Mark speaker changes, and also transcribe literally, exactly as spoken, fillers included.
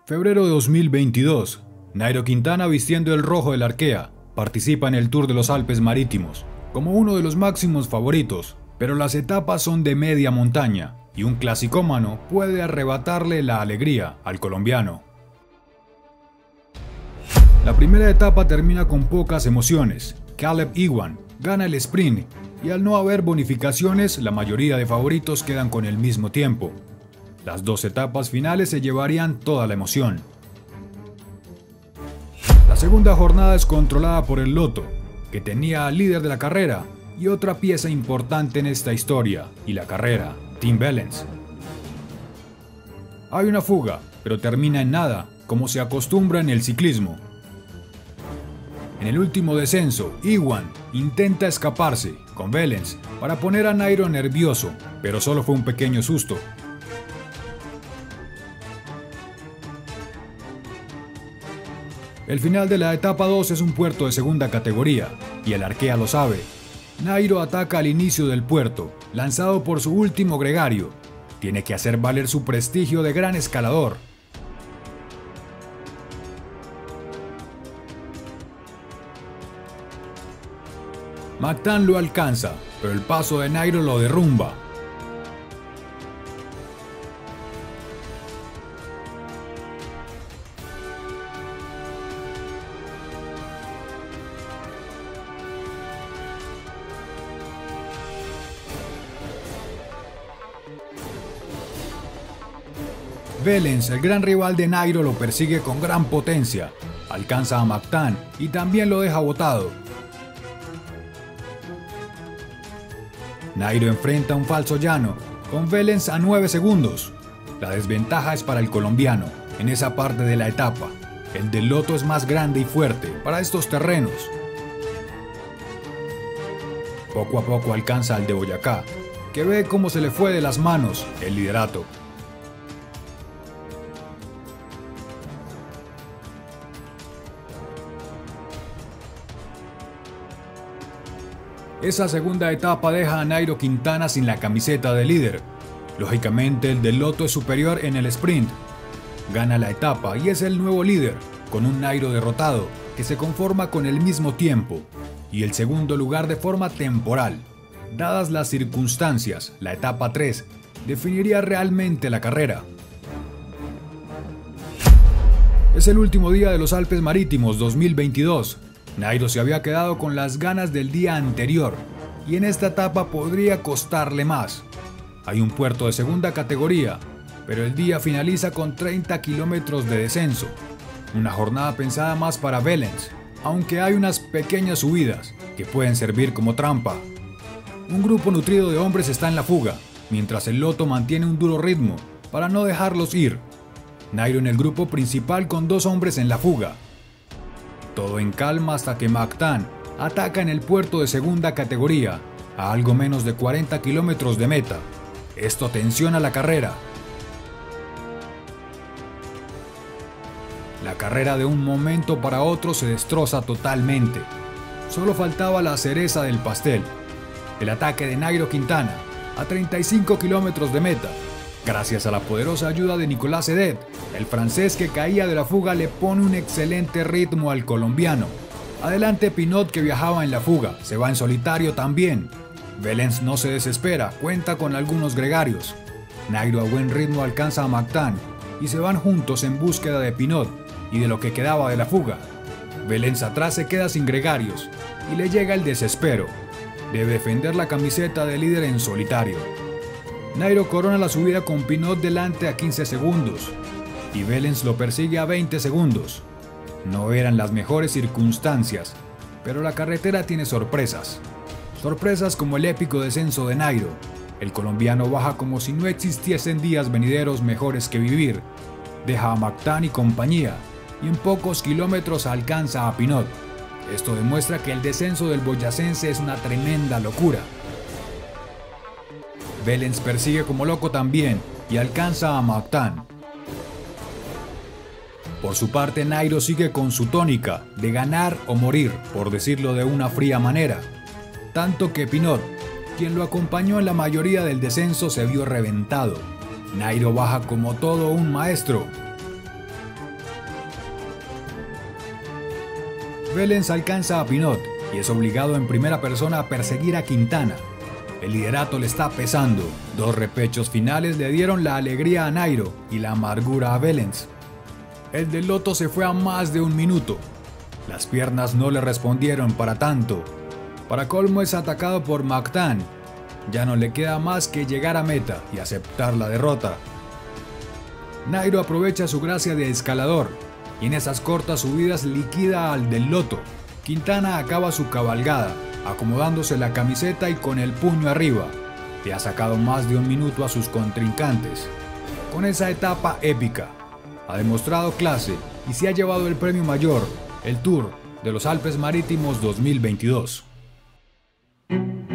Speaker 1: Febrero de dos mil veintidós. Nairo Quintana, vistiendo el rojo del Arkea, participa en el Tour de los Alpes Marítimos, como uno de los máximos favoritos, pero las etapas son de media montaña, y un clasicómano puede arrebatarle la alegría al colombiano. La primera etapa termina con pocas emociones. Caleb Ewan gana el sprint, y al no haber bonificaciones, la mayoría de favoritos quedan con el mismo tiempo. Las dos etapas finales se llevarían toda la emoción. La segunda jornada es controlada por el Lotto, que tenía al líder de la carrera y otra pieza importante en esta historia y la carrera, Tim Wellens. Hay una fuga, pero termina en nada, como se acostumbra en el ciclismo. En el último descenso, Ewan intenta escaparse con Wellens para poner a Nairo nervioso, pero solo fue un pequeño susto. El final de la etapa dos es un puerto de segunda categoría, y el Arkea lo sabe. Nairo ataca al inicio del puerto, lanzado por su último gregario. Tiene que hacer valer su prestigio de gran escalador. Mactan lo alcanza, pero el paso de Nairo lo derrumba. Wellens, el gran rival de Nairo, lo persigue con gran potencia, alcanza a Mactan y también lo deja botado. Nairo enfrenta un falso llano, con Wellens a nueve segundos. La desventaja es para el colombiano, en esa parte de la etapa. El del Lotto es más grande y fuerte para estos terrenos. Poco a poco alcanza al de Boyacá, que ve cómo se le fue de las manos el liderato. Esa segunda etapa deja a Nairo Quintana sin la camiseta de líder. Lógicamente, el del Lotto es superior en el sprint. Gana la etapa y es el nuevo líder, con un Nairo derrotado, que se conforma con el mismo tiempo, y el segundo lugar de forma temporal. Dadas las circunstancias, la etapa tres definiría realmente la carrera. Es el último día de los Alpes Marítimos dos mil veintidós. Nairo se había quedado con las ganas del día anterior, y en esta etapa podría costarle más. Hay un puerto de segunda categoría, pero el día finaliza con treinta kilómetros de descenso. Una jornada pensada más para Wellens, aunque hay unas pequeñas subidas que pueden servir como trampa. Un grupo nutrido de hombres está en la fuga, mientras el Lotto mantiene un duro ritmo para no dejarlos ir. Nairo en el grupo principal con dos hombres en la fuga. Todo en calma hasta que Mactan ataca en el puerto de segunda categoría, a algo menos de cuarenta kilómetros de meta. Esto tensiona la carrera. La carrera de un momento para otro se destroza totalmente. Solo faltaba la cereza del pastel, el ataque de Nairo Quintana a treinta y cinco kilómetros de meta. Gracias a la poderosa ayuda de Nicolas Edet, el francés que caía de la fuga le pone un excelente ritmo al colombiano. Adelante Pinot, que viajaba en la fuga, se va en solitario también. Wellens no se desespera, cuenta con algunos gregarios. Nairo a buen ritmo alcanza a Mactan y se van juntos en búsqueda de Pinot y de lo que quedaba de la fuga. Wellens atrás se queda sin gregarios y le llega el desespero. Debe defender la camiseta de líder en solitario. Nairo corona la subida con Pinot delante a quince segundos y Wellens lo persigue a veinte segundos. No eran las mejores circunstancias, pero la carretera tiene sorpresas. Sorpresas como el épico descenso de Nairo. El colombiano baja como si no existiesen días venideros mejores que vivir. Deja a Mactan y compañía y en pocos kilómetros alcanza a Pinot. Esto demuestra que el descenso del boyacense es una tremenda locura. Wellens persigue como loco también y alcanza a Mactan. Por su parte, Nairo sigue con su tónica de ganar o morir, por decirlo de una fría manera. Tanto que Pinot, quien lo acompañó en la mayoría del descenso, se vio reventado. Nairo baja como todo un maestro. Wellens alcanza a Pinot y es obligado en primera persona a perseguir a Quintana. El liderato le está pesando. Dos repechos finales le dieron la alegría a Nairo y la amargura a Wellens. El del Lotto se fue a más de un minuto. Las piernas no le respondieron para tanto. Para colmo es atacado por McTan. Ya no le queda más que llegar a meta y aceptar la derrota. Nairo aprovecha su gracia de escalador y en esas cortas subidas liquida al del Lotto. Quintana acaba su cabalgada, acomodándose la camiseta y con el puño arriba. Le ha sacado más de un minuto a sus contrincantes. Con esa etapa épica, ha demostrado clase y se ha llevado el premio mayor, el Tour de los Alpes Marítimos dos mil veintidós.